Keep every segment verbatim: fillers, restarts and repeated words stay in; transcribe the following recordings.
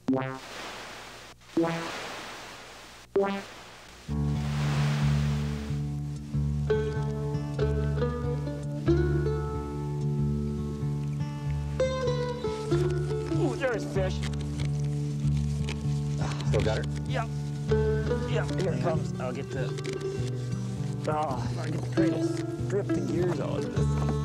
Ooh, there's fish. Still got her? Yep. Yep, here it comes. I'll get the... Oh, I'll get the cradle. Strip the gears out of this.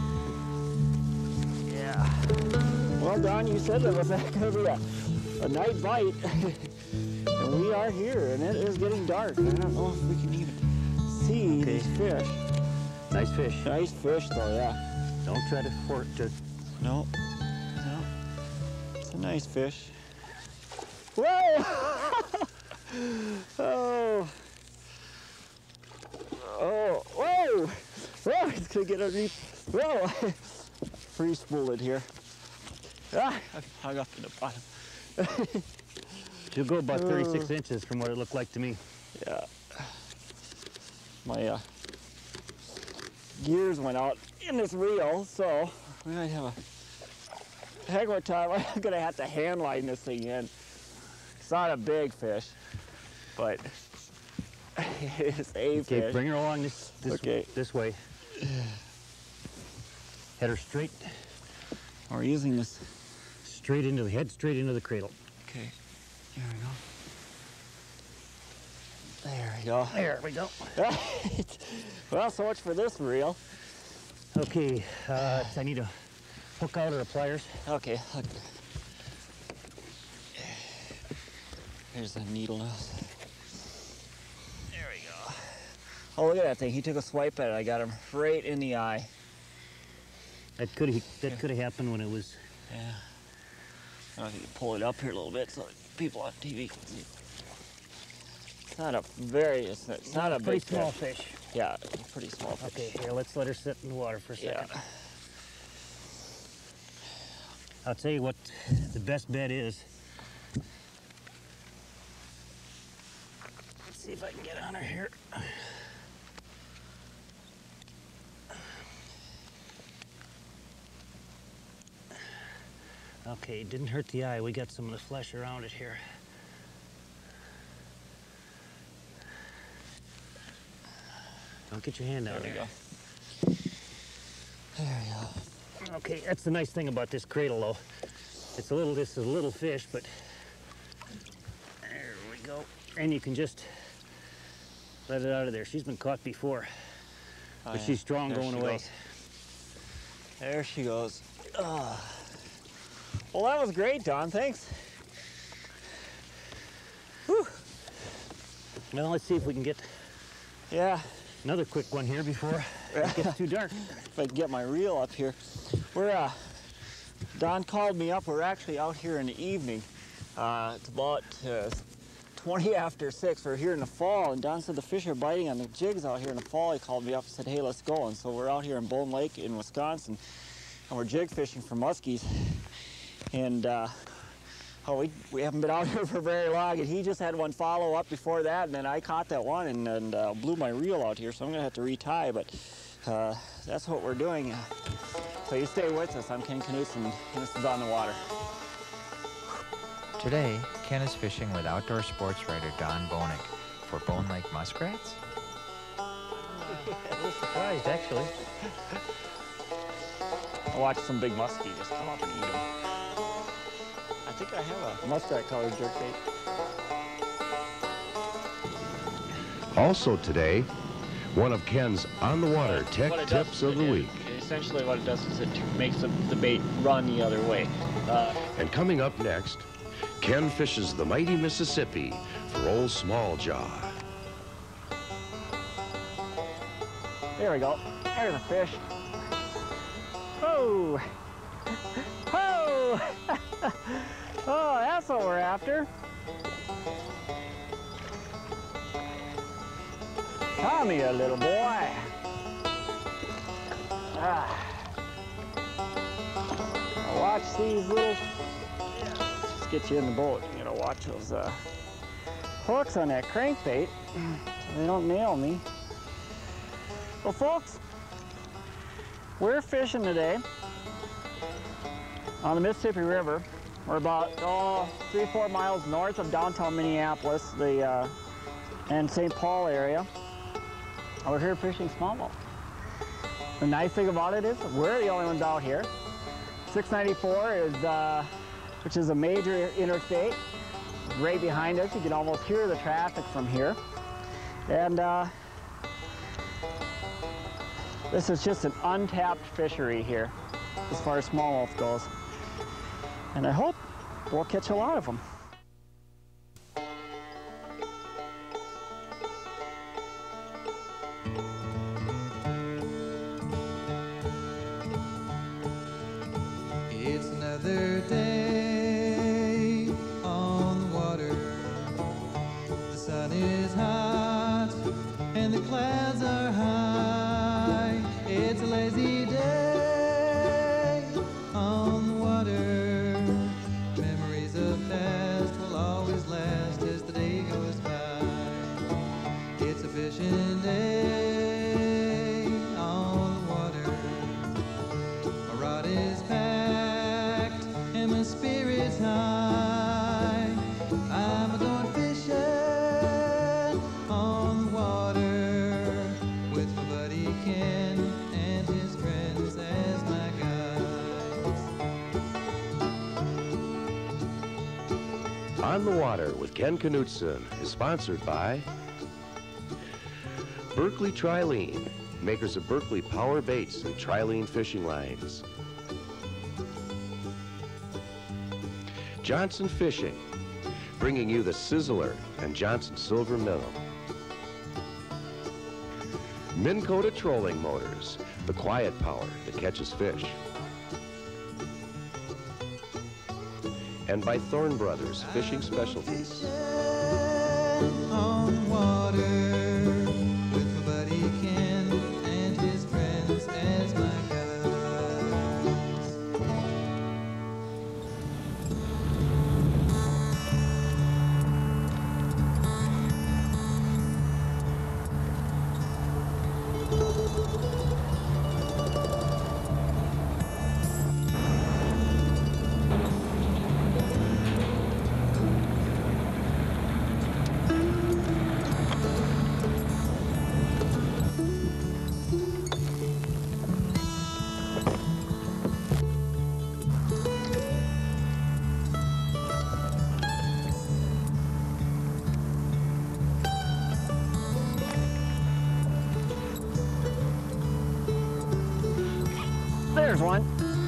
Yeah. Well, Don, you said it was going to be a, a night bite. And we are here, and it is getting dark. I don't know if we can even see Okay. these fish. Nice fish. Nice fish, though, yeah. Don't try to fork to... No. No. It's a nice fish. Whoa! Oh. Oh. Whoa! Whoa! It's gonna get underneath. Whoa! Free spooled here. Ah! I hung up in the bottom. She'll go about thirty-six uh, inches from what it looked like to me. Yeah. My uh, gears went out in this reel, so we might have a heck of a time. I'm gonna have to hand line this thing in. It's not a big fish, but it's a okay, fish. Okay, bring her along this this, okay. this way. Head her straight. We're using this straight into the head, straight into the cradle. Okay, there we go. There we go. There we go. Well, so much for this reel. Okay, uh, I need a hook out or a pliers. Okay. Look. There's the needle nose. There we go. Oh, look at that thing. He took a swipe at it. I got him right in the eye. That could have that could have happened when it was. Yeah. I don't know if you can pull it up here a little bit so people on T V can see. It's not a very. It's not, it's not a pretty big small fish. fish. Yeah, pretty small fish. Okay, here, let's let her sit in the water for a second. Yeah. I'll tell you what the best bet is. Let's see if I can get on her here. Okay, it didn't hurt the eye. We got some of the flesh around it here. Don't get your hand out There we there. go. There we go. Okay, that's the nice thing about this cradle, though. It's a little, this is a little fish, but there we go. And you can just let it out of there. She's been caught before, Oh, but yeah. she's strong There going she away. goes. There she goes. Oh. Well, that was great, Don. Thanks. Whew. Well, let's see if we can get Yeah. another quick one here before it gets too dark. If I can get my reel up here. We're, uh, Don called me up. We're actually out here in the evening. Uh, it's about uh, twenty after six. We're here in the fall, and Don said the fish are biting on the jigs out here in the fall. He called me up and said, hey, let's go. And so we're out here in Bone Lake in Wisconsin, and we're jig fishing for muskies. And uh, oh, we, we haven't been out here for very long, and he just had one follow up before that, and then I caught that one and, and uh, blew my reel out here, so I'm gonna have to retie, but uh, that's what we're doing. So you stay with us. I'm Ken Knutson, and this is On the Water. Today, Ken is fishing with outdoor sports writer Don Bonick for Bone Lake muskrats. A little surprised, actually. I watched some big muskie just come up and eat them. I think I have a muskrat colored jerkbait. Also today, one of Ken's on-the-water What tech it tips does, of the it- week. Essentially what it does is it makes the, the bait run the other way. Uh, And coming up next, Ken fishes the mighty Mississippi for old Small Jaw. There we go. There's a fish. Oh! Oh! Oh, that's what we're after. Come here, little boy. Ah. Now watch these little... Just get you in the boat. You gotta watch those uh, hooks on that crankbait so they don't nail me. Well, folks, we're fishing today on the Mississippi River We're about oh, three, four miles north of downtown Minneapolis, the uh, and Saint Paul area. We're here fishing smallmouth. The nice thing about it is we're the only ones out here. six ninety-four is, uh, which is a major interstate, right behind us. You can almost hear the traffic from here. And uh, this is just an untapped fishery here, as far as smallmouth goes. And I hope we'll catch a lot of them. It's another day on the water. The sun is hot and the clouds are high. It's a lazy day on the water. Memories of past will always last as the day goes by. It's a fishing day on the water. My rod is packed and my spirit's high. I'm going fishing on the water with my buddy Ken and his friends as my guides. On the Water with Ken Knutson is sponsored by Berkeley Trilene, makers of Berkeley Power Baits and Trilene Fishing Lines. Johnson Fishing, bringing you the Sizzler and Johnson Silver Minnow. Minn Kota Trolling Motors, the quiet power that catches fish. And by Thorne Brothers Fishing Specialties. Fishing on the water with my buddy Ken and his friends as my guides. There's one.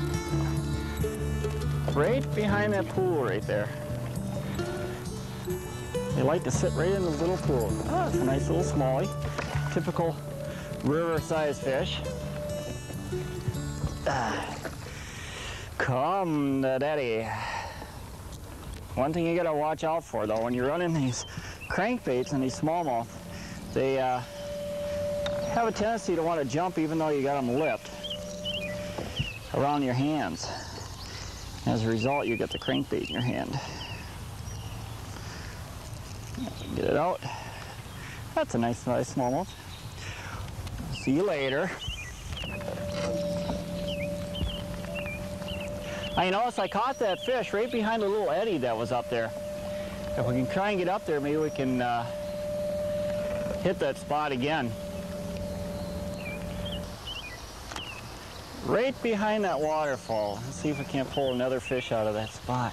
Right behind that pool right there. They like to sit right in the little pool. Oh, it's a nice little smallie. Typical river-sized fish. Ah. Come, daddy. One thing you gotta watch out for though, when you're running these crankbaits and these smallmouth, they uh, have a tendency to want to jump even though you got them lipped around your hands. As a result, you get the crankbait in your hand. Get it out. That's a nice size smallmouth. See you later. I noticed I caught that fish right behind the little eddy that was up there. If we can try and get up there, maybe we can uh, hit that spot again. Right behind that waterfall. Let's see if we can't pull another fish out of that spot.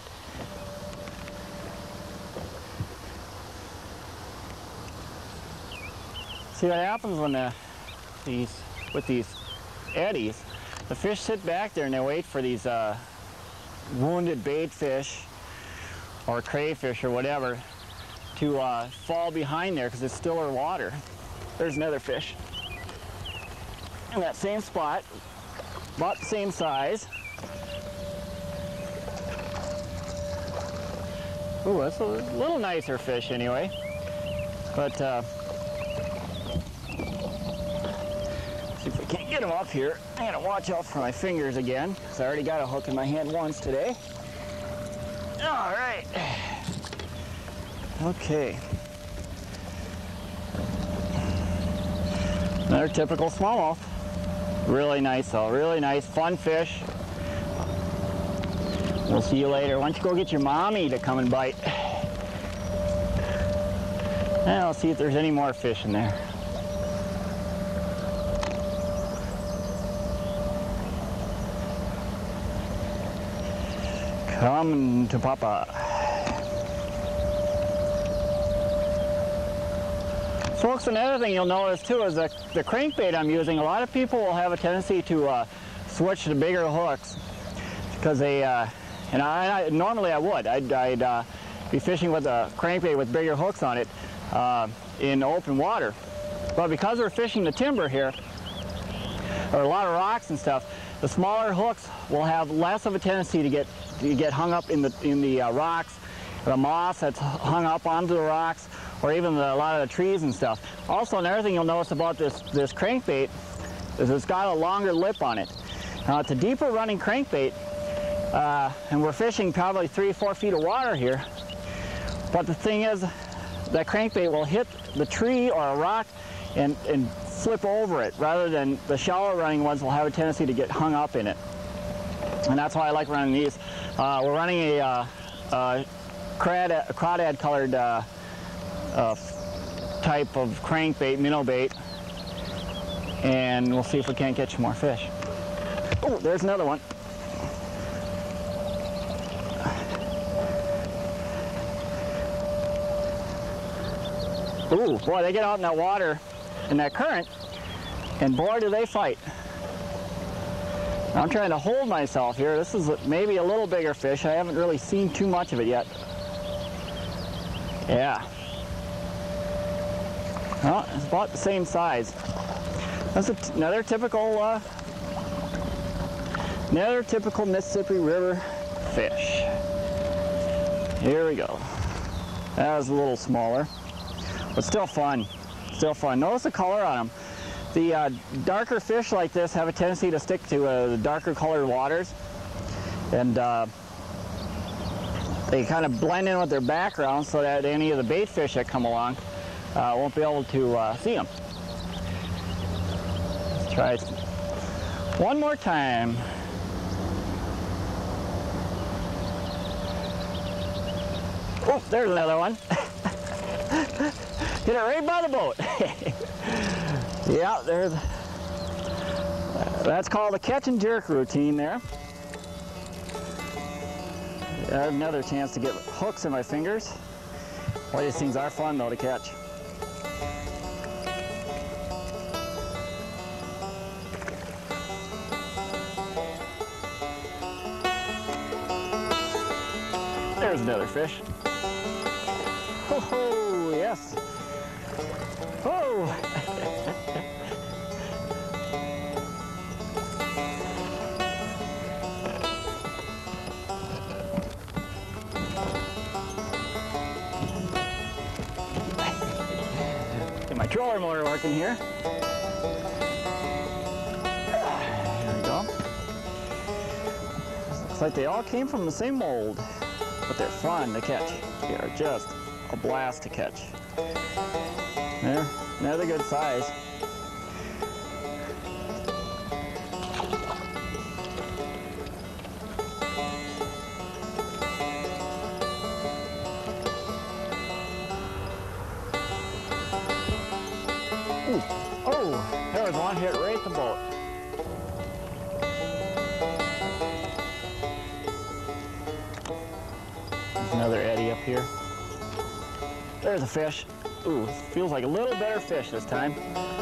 See what happens when the, these, with these eddies, the fish sit back there and they wait for these uh, wounded bait fish or crayfish or whatever to uh, fall behind there because it's stiller water. There's another fish in that same spot. About the same size. Ooh, that's a little nicer fish anyway. But uh, see if we can't get him up here. I gotta watch out for my fingers again, because I already got a hook in my hand once today. All right. Okay. Another typical smallmouth. Really nice though, really nice, fun fish. We'll see you later. Why don't you go get your mommy to come and bite? And I'll see if there's any more fish in there. Come to Papa. Folks, another thing you'll notice too is that the crankbait I'm using, a lot of people will have a tendency to uh, switch to bigger hooks because they, uh, and I, I normally I would, I'd, I'd uh, be fishing with a crankbait with bigger hooks on it uh, in open water. But because we're fishing the timber here, or a lot of rocks and stuff, the smaller hooks will have less of a tendency to get to get hung up in the in the uh, rocks, the moss that's hung up onto the rocks, or even the, a lot of the trees and stuff. Also, another thing you'll notice about this this crankbait is it's got a longer lip on it. Now, it's a deeper running crankbait, uh, and we're fishing probably three, four feet of water here. But the thing is, that crankbait will hit the tree or a rock and, and flip over it, rather than the shallow running ones will have a tendency to get hung up in it. And that's why I like running these. Uh, we're running a, uh, uh, crawdad, crawdad colored uh, uh, type of crankbait, minnow bait, and we'll see if we can't catch more fish. Oh, there's another one. Ooh, boy, they get out in that water, in that current, and boy, do they fight. I'm trying to hold myself here. This is maybe a little bigger fish. I haven't really seen too much of it yet. Yeah. Well, it's about the same size. That's a, another typical, uh, another typical Mississippi River fish. Here we go. That was a little smaller, but still fun. Still fun. Notice the color on them. The uh, darker fish like this have a tendency to stick to uh, the darker colored waters, and uh, they kind of blend in with their background so that any of the bait fish that come along uh, won't be able to uh, see them. Let's try it one more time. Oh, there's another one. Hit it right by the boat. Yeah, there's, that's called a catch and jerk routine there. I have another chance to get hooks in my fingers. Boy, these things are fun though to catch. There's another fish. Ho ho, yes. Oh! Get my trolling motor working here. There we go. Looks like they all came from the same mold, but they're fun to catch. They are just a blast to catch. There, another good size. Ooh. Oh, there was one hit right at the boat. There's another eddy up here. There's a fish. Ooh, feels like a little better fish this time.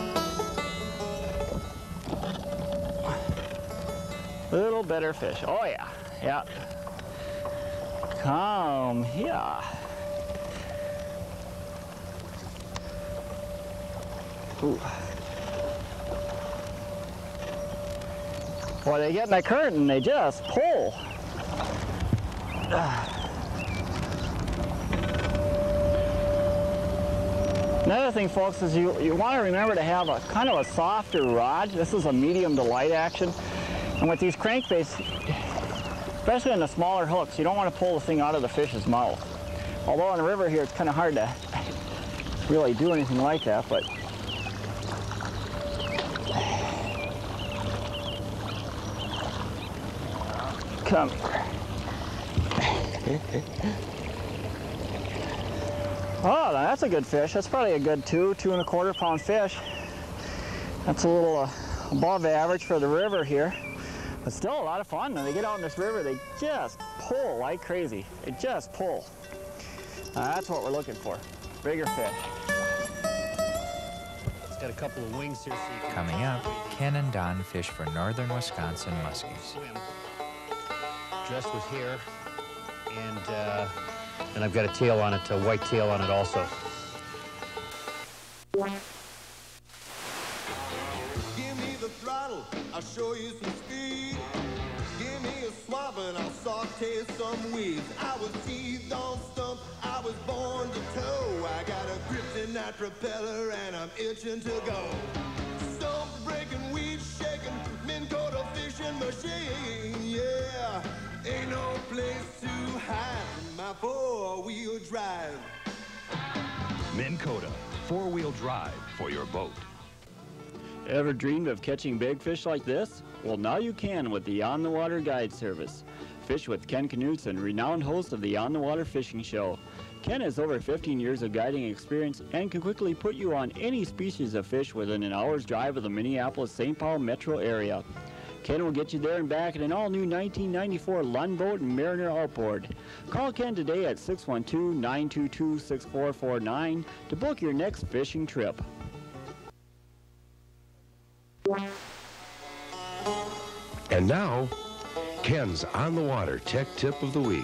Little better fish. Oh yeah, yeah. Come here. Ooh. Boy, they get in that current and they just pull. Ah. Another thing, folks, is you, you want to remember to have a kind of a softer rod. This is a medium to light action. And with these crankbaits, especially on the smaller hooks, you don't want to pull the thing out of the fish's mouth. Although in the river here, it's kind of hard to really do anything like that, but come here. Oh, that's a good fish. That's probably a good two, two and a quarter pound fish. That's a little uh, above average for the river here, but still a lot of fun. When they get out in this river, they just pull like crazy. They just pull. Uh, that's what we're looking for. Bigger fish. It's got a couple of wings here, so you can Coming up, Ken and Don fish for northern Wisconsin muskies. swim. Dressed with hair, and uh, and I've got a tail on it, a white tail on it also. Give me the throttle, I'll show you some speed. Give me a swab and I'll saute some weeds. I was teased on stump, I was born to tow. I got a kryptonite propeller and I'm itching to go. Stump breaking, weed shaking, Minn Kota fishing machine, yeah. Ain't no place to hide from my four-wheel drive. Minn Kota, four-wheel drive for your boat. Ever dreamed of catching big fish like this? Well, now you can with the On the Water Guide Service. Fish with Ken Knutson, renowned host of the On the Water Fishing Show. Ken has over fifteen years of guiding experience and can quickly put you on any species of fish within an hour's drive of the Minneapolis-Saint Paul metro area. Ken will get you there and back in an all-new nineteen ninety-four Lund boat and Mariner outboard. Call Ken today at six one two, nine two two, six four four nine to book your next fishing trip. And now, Ken's On the Water Tech Tip of the Week.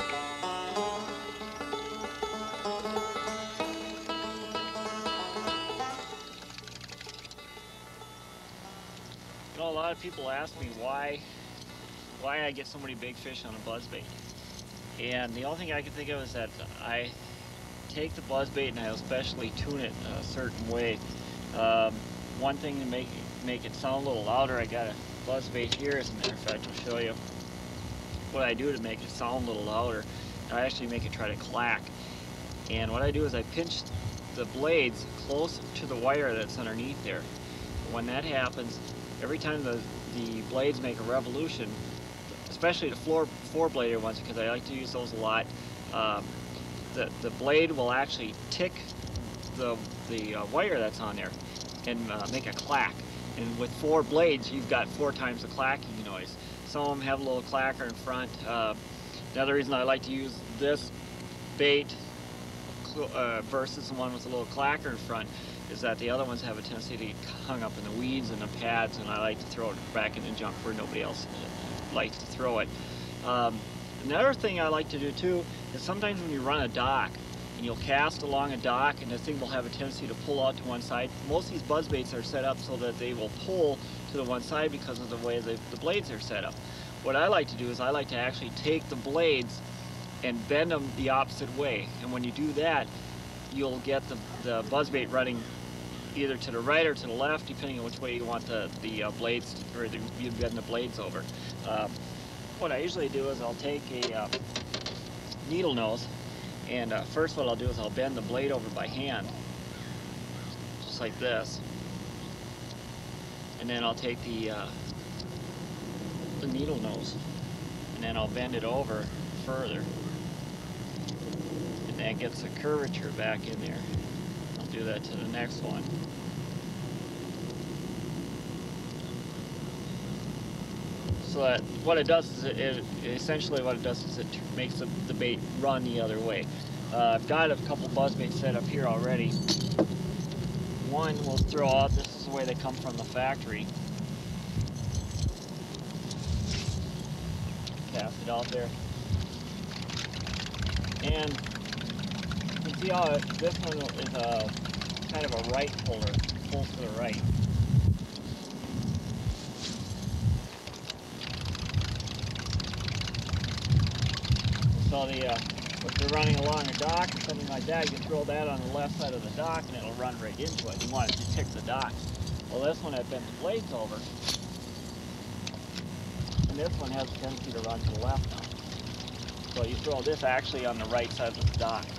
You know, a lot of people ask me why why I get so many big fish on a buzzbait. And the only thing I can think of is that I take the buzzbait and I especially tune it a certain way. Um, one thing to make, make it sound a little louder, I got a buzzbait here, as a matter of fact. I'll show you what I do to make it sound a little louder. I actually make it try to clack. And what I do is I pinch the blades close to the wire that's underneath there. When that happens, every time the, the blades make a revolution, especially the floor, four-bladed ones, because I like to use those a lot, um, the, the blade will actually tick the, the uh, wire that's on there and uh, make a clack. And with four blades, you've got four times the clacking noise. Some of them have a little clacker in front. Uh, another reason I like to use this bait uh, versus the one with a little clacker in front is that the other ones have a tendency to get hung up in the weeds and the pads, and I like to throw it back in the junk where nobody else likes to throw it. Um, another thing I like to do too is sometimes when you run a dock and you'll cast along a dock and this thing will have a tendency to pull out to one side. Most of these buzzbaits are set up so that they will pull to the one side because of the way the, the blades are set up. What I like to do is I like to actually take the blades and bend them the opposite way, and when you do that, you'll get the, the buzzbait running either to the right or to the left, depending on which way you want the, the uh, blades, to, or the, you bend the blades over. Um, what I usually do is I'll take a uh, needle nose, and uh, first what I'll do is I'll bend the blade over by hand, just like this. And then I'll take the, uh, the needle nose, and then I'll bend it over further. And that gets the curvature back in there. I'll do that to the next one. So that what it does is it, it essentially what it does is it makes the, the bait run the other way. Uh, I've got a couple buzzbaits set up here already. One we'll throw out. This is the way they come from the factory. Cast it out there. And you can see how it, this one is a kind of a right puller. It pulls to the right. So the, uh, if you're running along a dock or something like that, you can throw that on the left side of the dock and it'll run right into it. You want it to tick the dock. Well, this one I've bent the blades over, and this one has a tendency to run to the left now. So you throw this actually on the right side of the dock.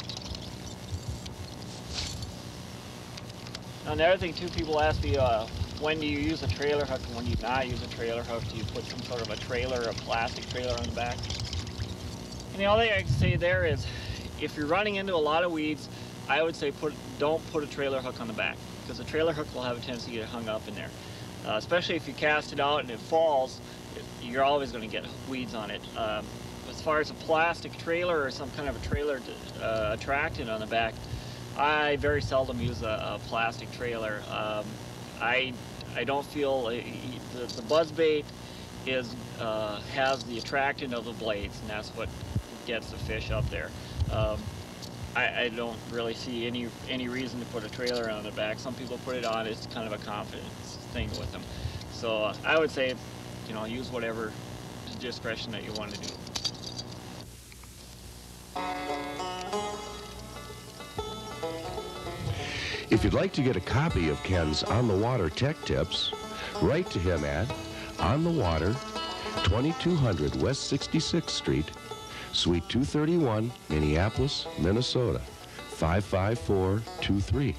Now, another thing too, people ask me, uh, when do you use a trailer hook and when do you not use a trailer hook? Do you put some sort of a trailer, a plastic trailer on the back? And the only thing I can say there is, if you're running into a lot of weeds, I would say put don't put a trailer hook on the back, because the trailer hook will have a tendency to get hung up in there. Uh, especially if you cast it out and it falls, it, you're always going to get weeds on it. Um, as far as a plastic trailer or some kind of a trailer to, uh, attractant on the back, I very seldom use a, a plastic trailer. Um, I I don't feel uh, the, the buzzbait is uh, has the attractant of the blades, and that's what gets the fish up there. Um, I, I don't really see any any reason to put a trailer on the back. Some people put it on; it's kind of a confidence thing with them. So uh, I would say, you know, use whatever discretion that you want to do. If you'd like to get a copy of Ken's On the Water Tech Tips, write to him at On the Water, twenty-two hundred West sixty-sixth Street, Suite two thirty-one, Minneapolis, Minnesota, five five four two three.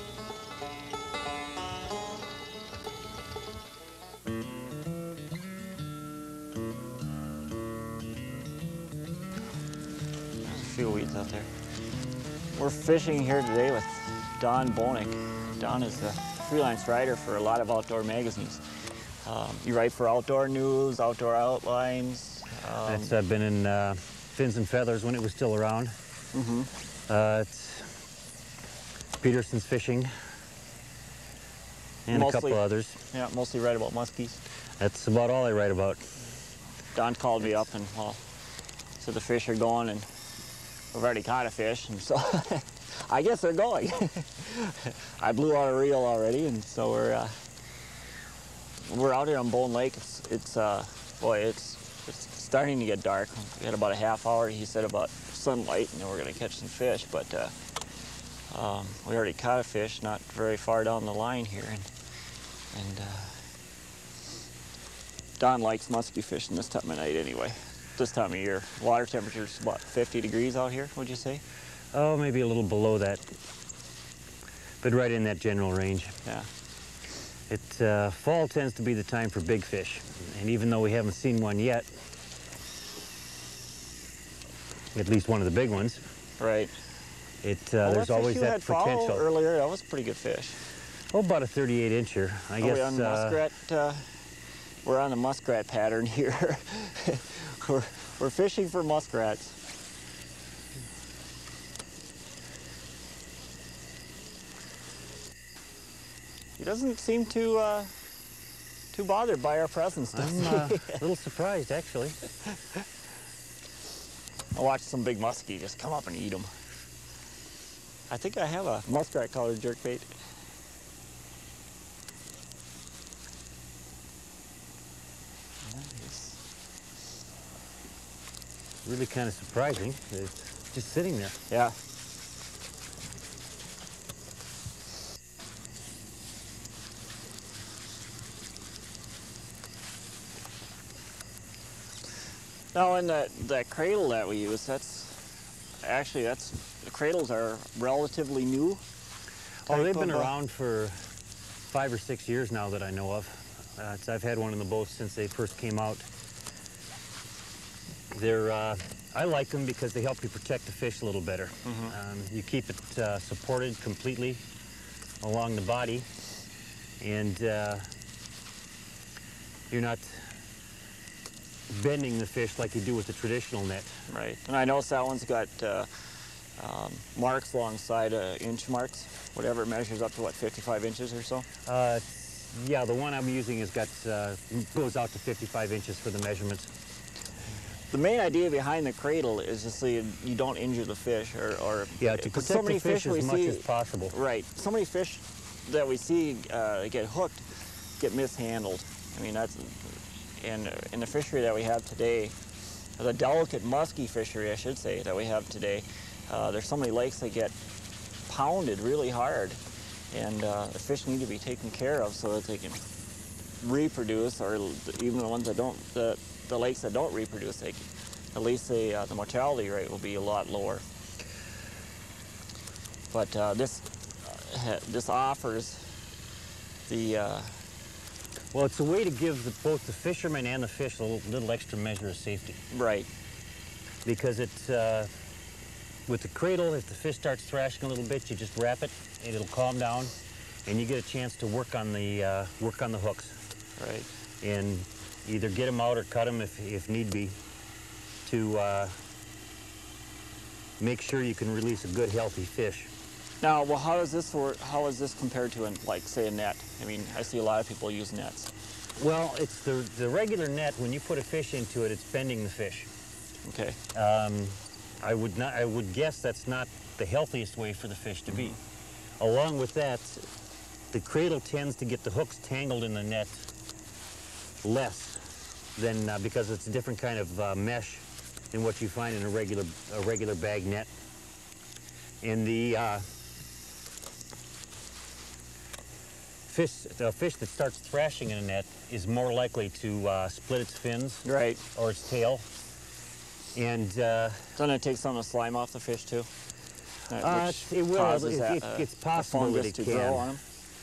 There's a few weeds out there. We're fishing here today with Don Bonick. Don is a freelance writer for a lot of outdoor magazines. Um, you write for Outdoor News, Outdoor Outlines. Um, That's, I've been in uh, Fins and Feathers when it was still around. mm-hmm. Uh, it's Peterson's Fishing and Mostly- a couple others. Yeah, mostly write about muskies. That's about all I write about. Don called me up and, well, so the fish are going and we've already caught a fish, and so I guess they're going. I blew out a reel already, and so we're uh, we're out here on Bone Lake. It's, it's uh, boy, it's, it's starting to get dark. We had about a half hour, he said, about sunlight, and then we're going to catch some fish. But uh, um, we already caught a fish not very far down the line here, and and uh, Don likes muskie fishing this time of night anyway. This time of year, water temperature's about fifty degrees out here, would you say? Oh, maybe a little below that, but right in that general range. Yeah. It, uh, fall tends to be the time for big fish, and even though we haven't seen one yet, at least one of the big ones, Right. it uh, Well, there's that fish always you that had foul potential. earlier, that was a pretty good fish. Oh, about a thirty-eight incher, I Are guess. we on the uh, muskrat? Uh, we're on the muskrat pattern here. we're, we're fishing for muskrats. He doesn't seem too uh, too bothered by our presence, does I'm he? uh, a little surprised, actually. I watched some big muskie just come up and eat them. I think I have a muskrat colored jerkbait. Nice. Really kind of surprising. It's just sitting there. Yeah. Now, in that, that cradle that we use, that's actually, that's, the cradles are relatively new. Oh, they've type been of, uh, around for five or six years now that I know of. Uh, it's, I've had one in the boat since they first came out. They're, uh, I like them because they help you protect the fish a little better. Mm-hmm. Um, you keep it uh, supported completely along the body, and uh, you're not bending the fish like you do with the traditional net. Right, and I noticed that one's got uh, um, marks alongside uh, inch marks, whatever it measures up to, what, fifty-five inches or so? Uh, yeah, the one I'm using has got, uh, goes out to fifty-five inches for the measurements. The main idea behind the cradle is just so you, you don't injure the fish, or, or Yeah, to 'cause protect so many the fish we as much see, as possible. Right, so many fish that we see uh, get hooked get mishandled. I mean, that's, and in the fishery that we have today, the delicate musky fishery, I should say, that we have today, uh, there's so many lakes that get pounded really hard, and uh, the fish need to be taken care of so that they can reproduce, or even the ones that don't, the, the lakes that don't reproduce, they, at least they, uh, the mortality rate will be a lot lower. But uh, this, uh, this offers the, uh, Well, it's a way to give the, both the fisherman and the fish a little, little extra measure of safety. Right. Because it's, uh, with the cradle, if the fish starts thrashing a little bit, you just wrap it, and it'll calm down, and you get a chance to work on the, uh, work on the hooks. Right. And either get them out or cut them if, if need be, to uh, make sure you can release a good, healthy fish. Now, well, how does this work? How is this compared to, an, like, say, a net? I mean, I see a lot of people use nets. Well, it's the, the regular net, when you put a fish into it, it's bending the fish. Okay. Um, I would not. I would guess that's not the healthiest way for the fish to be. Along with that, the cradle tends to get the hooks tangled in the net less than uh, because it's a different kind of uh, mesh than what you find in a regular a regular bag net. And the uh, fish, the fish that starts thrashing in a net is more likely to uh, split its fins, Right. or its tail. And uh, Doesn't it take some of the slime off the fish too? That- Uh, which it will. causes It- that, it- uh, it's the possible that fungus it to can. grow on them.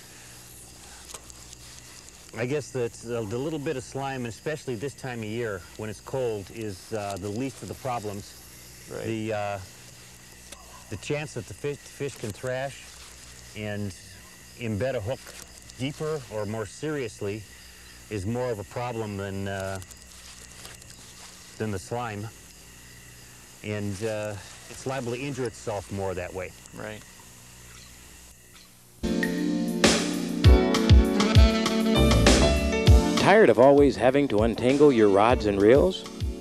I guess that the, the little bit of slime, especially this time of year when it's cold, is uh, the least of the problems. Right. The uh, the chance that the fish, fish can thrash and embed a hook deeper or more seriously is more of a problem than uh, than the slime, and uh, it's liable to injure itself more that way. Right. Tired of always having to untangle your rods and reels?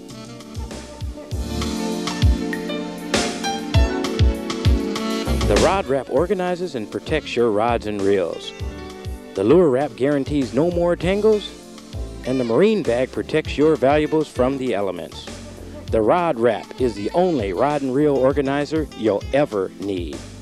The Rod Wrap organizes and protects your rods and reels. The Lure Wrap guarantees no more tangles, and the Marine Bag protects your valuables from the elements. The Rod Wrap is the only rod and reel organizer you'll ever need.